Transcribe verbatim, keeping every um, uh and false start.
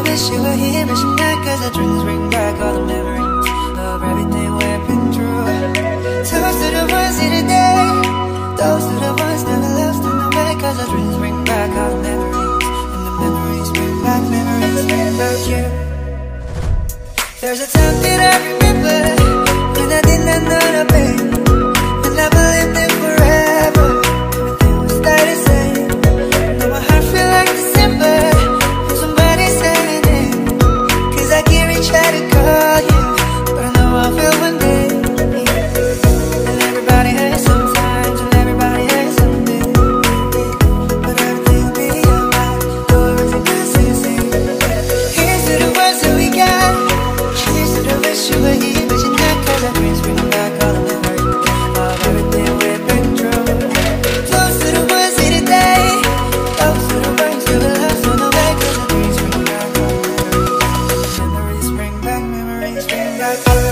to wish you were here, but you're not, cause the dreams bring back all the memories of everything we've been through. Toast to the ones here today, those to the ones never lost in the way, cause the dreams bring back all the memories, and the memories bring back, memories bring back you. There's a time that I remember when I did not know the pain, when I believed in forever, everything would stay the same. Now my heart feel like December when somebody's saying it, cause I can't reach out to call you, but I know I'll feel one day. And everybody hurts sometimes, and everybody hurts someday, but everything will be alright. Though everything else is same. Here's to the ones that we got. Cheers to the wish you were here, but you're not, cause our dreams bring back all the memories of everything we've been through. Close to the ones here today, close to the ones who were lost on the way, cause our dreams bring back all the memories. Memories bring back, memories bring back all the